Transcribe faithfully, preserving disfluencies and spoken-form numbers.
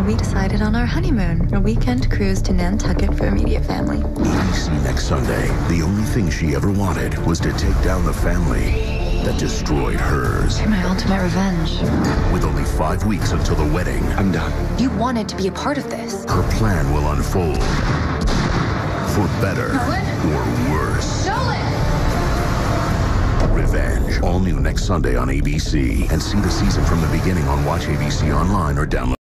we decided on our honeymoon, a weekend cruise to Nantucket for immediate family. A B C next Sunday. The only thing she ever wanted was to take down the family that destroyed hers. You're my ultimate revenge. With only five weeks until the wedding, I'm done. You wanted to be a part of this. her plan will unfold. For better or worse. Revenge. All new next Sunday on A B C. And see the season from the beginning on Watch A B C Online or download